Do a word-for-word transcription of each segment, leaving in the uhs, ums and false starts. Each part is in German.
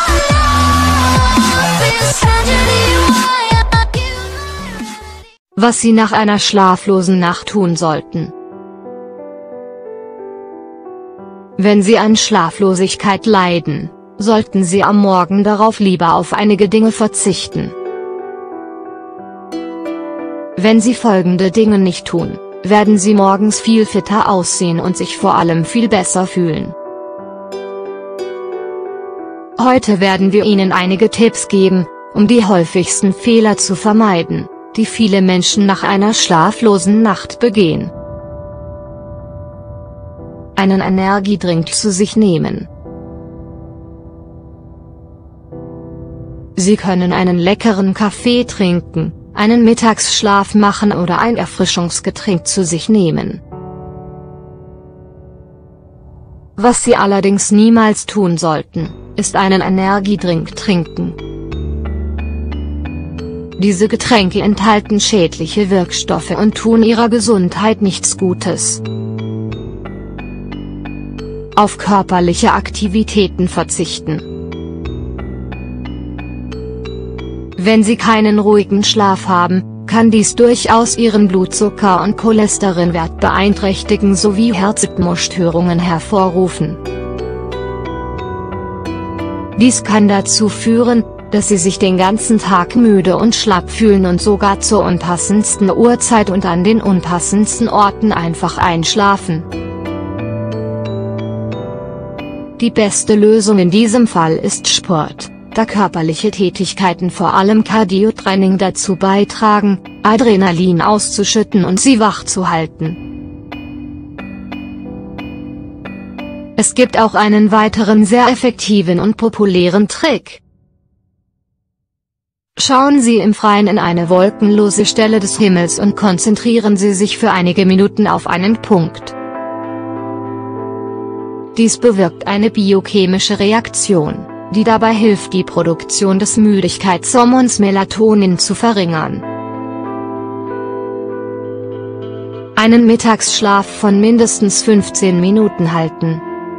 Was Sie nach einer schlaflosen Nacht tun sollten. Wenn Sie an Schlaflosigkeit leiden, sollten Sie am Morgen darauf lieber auf einige Dinge verzichten. Wenn Sie folgende Dinge nicht tun, werden Sie morgens viel fitter aussehen und sich vor allem viel besser fühlen. Heute werden wir Ihnen einige Tipps geben, um die häufigsten Fehler zu vermeiden, die viele Menschen nach einer schlaflosen Nacht begehen. Einen Energiedrink zu sich nehmen. Sie können einen leckeren Kaffee trinken, einen Mittagsschlaf machen oder ein Erfrischungsgetränk zu sich nehmen. Was Sie allerdings niemals tun sollten, ist einen Energiedrink trinken. Diese Getränke enthalten schädliche Wirkstoffe und tun Ihrer Gesundheit nichts Gutes. Auf körperliche Aktivitäten verzichten. Wenn Sie keinen ruhigen Schlaf haben, kann dies durchaus Ihren Blutzucker- und Cholesterinwert beeinträchtigen sowie Herzrhythmusstörungen hervorrufen. Dies kann dazu führen, dass Sie sich den ganzen Tag müde und schlapp fühlen und sogar zur unpassendsten Uhrzeit und an den unpassendsten Orten einfach einschlafen. Die beste Lösung in diesem Fall ist Sport, da körperliche Tätigkeiten vor allem Cardio-Training dazu beitragen, Adrenalin auszuschütten und Sie wach zu halten. Es gibt auch einen weiteren sehr effektiven und populären Trick. Schauen Sie im Freien in eine wolkenlose Stelle des Himmels und konzentrieren Sie sich für einige Minuten auf einen Punkt. Dies bewirkt eine biochemische Reaktion, die dabei hilft, die Produktion des Müdigkeitshormons Melatonin zu verringern. Einen Mittagsschlaf von mindestens fünfzehn Minuten halten.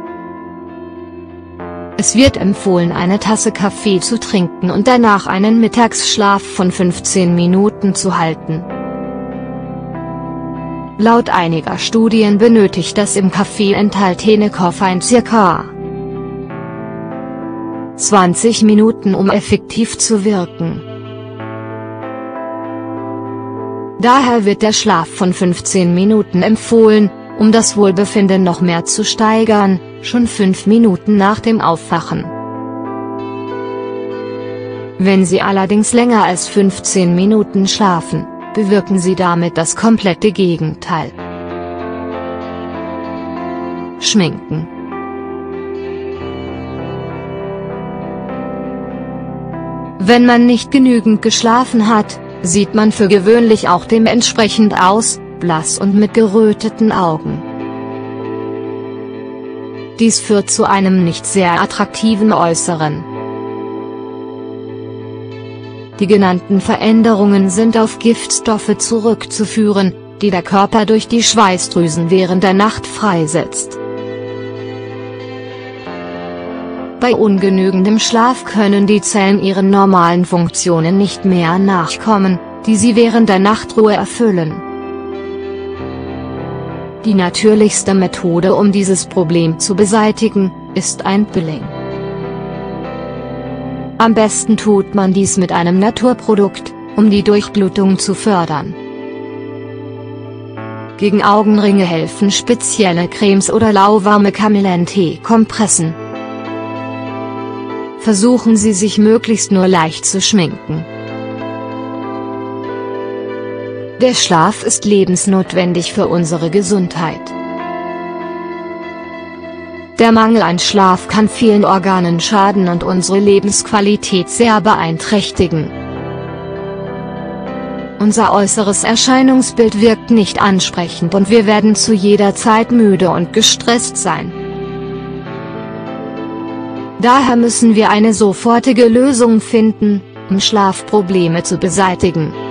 Es wird empfohlen, eine Tasse Kaffee zu trinken und danach einen Mittagsschlaf von fünfzehn Minuten zu halten. Laut einiger Studien benötigt das im Kaffee enthaltene Koffein ca. zwanzig Minuten, um effektiv zu wirken. Daher wird der Schlaf von fünfzehn Minuten empfohlen, um das Wohlbefinden noch mehr zu steigern, schon fünf Minuten nach dem Aufwachen. Wenn Sie allerdings länger als fünfzehn Minuten schlafen, bewirken Sie damit das komplette Gegenteil. Schminken. Wenn man nicht genügend geschlafen hat, sieht man für gewöhnlich auch dementsprechend aus, blass und mit geröteten Augen. Dies führt zu einem nicht sehr attraktiven Äußeren. Die genannten Veränderungen sind auf Giftstoffe zurückzuführen, die der Körper durch die Schweißdrüsen während der Nacht freisetzt. Bei ungenügendem Schlaf können die Zellen ihren normalen Funktionen nicht mehr nachkommen, die sie während der Nachtruhe erfüllen. Die natürlichste Methode, um dieses Problem zu beseitigen, ist ein Peeling. Am besten tut man dies mit einem Naturprodukt, um die Durchblutung zu fördern. Gegen Augenringe helfen spezielle Cremes oder lauwarme Kamillentee-Kompressen. Versuchen Sie sich möglichst nur leicht zu schminken. Der Schlaf ist lebensnotwendig für unsere Gesundheit. Der Mangel an Schlaf kann vielen Organen schaden und unsere Lebensqualität sehr beeinträchtigen. Unser äußeres Erscheinungsbild wirkt nicht ansprechend und wir werden zu jeder Zeit müde und gestresst sein. Daher müssen wir eine sofortige Lösung finden, um Schlafprobleme zu beseitigen.